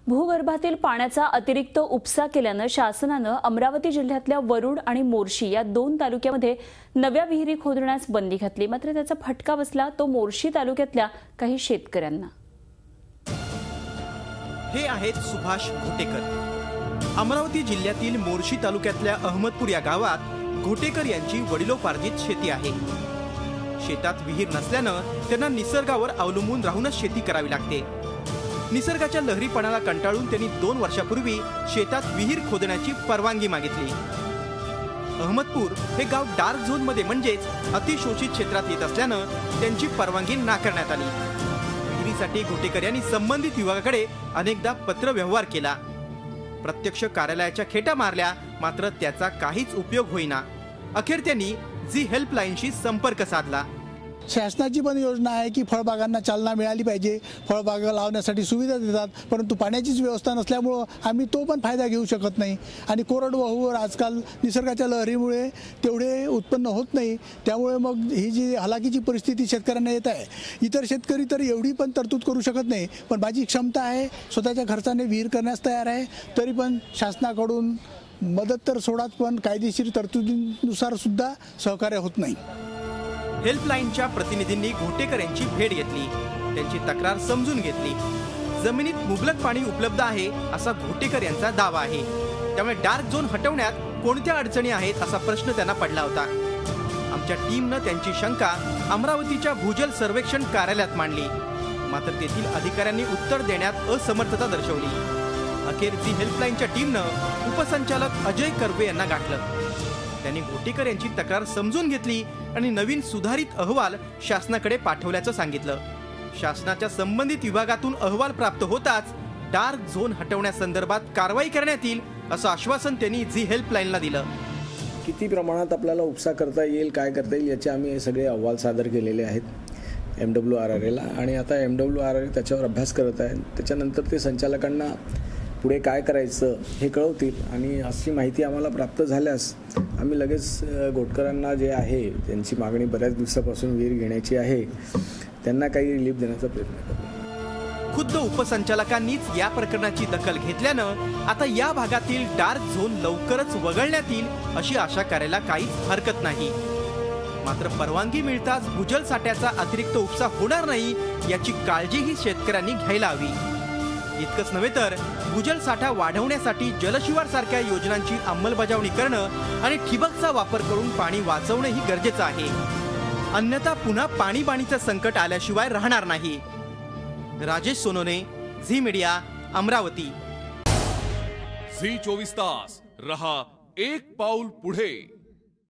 भूगर्भातील पाण्याचा अतिरिक्त उपसा केल्यानं शासनानं अमरावती जिल्ह्यातल्या वरुड आणि मोर्शी या दोन तालुक्यामध्ये नव्या विहिरी खोदण्यास बंदी घातली। मात्र त्याचा फटका बसला तो मोर्शी तालुक्यातल्या काही शेतकऱ्यांना। हे आहेत सुभाष घोटेकर। अमरावती जिल्ह्यातील मोर्शी तालुक्यातल्या अहमदपूर या गावात घोटेकर यांची वडिलोपार्जित शेती आहे। शेतात विहीर नसल्यानं त्यांना निसर्गावर अवलंबून राहूनच शेती करावी लागते। निसर्गाच्या लहरीपणाला कंटाळून त्यांनी 2 वर्षापूर्वी शेतात विहीर खोदण्याची परवानगी मागितली। अहमदपूर हे गाव डार्क झोन मध्ये म्हणजेच अतिशोषित क्षेत्रात येत असल्यानं त्यांची परवानगी नाकारण्यात आली। विहिरीसाठी घोटेकर यांनी संबंधित विभागाकडे अनेकदा पत्र व्यवहार केला, प्रत्यक्ष कार्यालयाच्या खेटा मारल्या, मात्र त्याचा काहीच उपयोग होईना। अखेर त्यांनी झी हेल्पलाईनशी संपर्क साधला। शासनाची पण योजना आहे की फळबागांना चालना मिळाली पाहिजे, फळबागा लावण्यासाठी सुविधा देतात, परंतु पाण्याचीच व्यवस्था नसल्यामुळे आम्ही तो पण फायदा घेऊ शकत नाही आणि कोरडवाहूवर आजकाल निसर्गाच्या लहरीमुळे तेवढे उत्पन्न होत नाही। त्यामुळे मग ही जी हलाखीची परिस्थिती शेतकऱ्यांना येत आहे। इतर शेतकरी तर एवढी पण तरतूद करू शकत नाही, पण माझी क्षमता आहे, स्वतःच्या खर्चाने विहीर करण्यास तयार आहे, तरी पण शासनाकडून मदत तर सोडाच, पण कायदेशीर तरतुदीनुसार सुद्धा सहकार्य होत नाही। हेल्पलाईनच्या प्रतिनिधींनी घोटेकर यांची भेट घेतली, त्यांची तक्रार समजून घेतली। जमिनीत मुबलक पाणी उपलब्ध आहे असा घोटेकर यांचा दावा आहे, त्यामुळे डार्क झोन हटवण्यात कोणत्या अडचणी आहेत असा प्रश्न त्यांना पडला होता। आमच्या टीमनं त्यांची शंका अमरावतीच्या भूजल सर्वेक्षण कार्यालयात मांडली, मात्र तेथील अधिकाऱ्यांनी उत्तर देण्यात असमर्थता दर्शवली। अखेर झी हेल्पलाईनच्या टीमनं उपसंचालक अजय कर्वे यांना गाठलं। त्यांनी घोटेकर यांची तक्रार समजून घेतली आणि नवीन सुधारित अहवाल शासनाकडे पाठवल्याचं सांगितलं। शासनाच्या संबंधित विभागातून अहवाल प्राप्त होताच डार्क झोन हटवण्यासंदर्भात कारवाई करण्यात येईल असं आश्वासन त्यांनी झी हेल्पलाईनला दिलं। किती प्रमाणात आपल्याला उपसा करता येईल, काय करता येईल याचे आम्ही सगळे अहवाल सादर केलेले आहेत MWRRA ला, आणि आता MWRRA त्याच्यावर अभ्यास करत आहे। त्याच्यानंतर ते संचालकांना पुढे काय करायचं हे कळवतील, आणि अशी माहिती आम्हाला प्राप्त झाल्यास आम्ही लगेच घोटकरांना जे आहे त्यांची मागणी बऱ्याच दिवसापासून विहीर घेण्याची आहे, त्यांना काही रिलीफ देण्याचा प्रयत्न करू। खुद्द उपसंचालकांनीच या प्रकरणाची दखल घेतल्यानं आता या भागातील डार्क झोन लवकरच वगळण्यात येईल अशी आशा करायला काहीच हरकत नाही। मात्र परवानगी मिळताच भूजल साठ्याचा अतिरिक्त उपसा होणार नाही याची काळजीही शेतकऱ्यांनी घ्यायला हवी। इतकंच नव्हे तर भूजल साठा वाढवण्यासाठी जलशिवार सारख्या योजनांची अंमलबजावणी करणं आणि ठिबकचा वापर करून पाणी वाचवणंही गरजेचं आहे, अन्यथा पुन्हा पाणीबाणीचं संकट आल्याशिवाय राहणार नाही। राजेश सोनोने, झी मीडिया, अमरावती। झी 24 तास रहा एक पाऊल पुढे।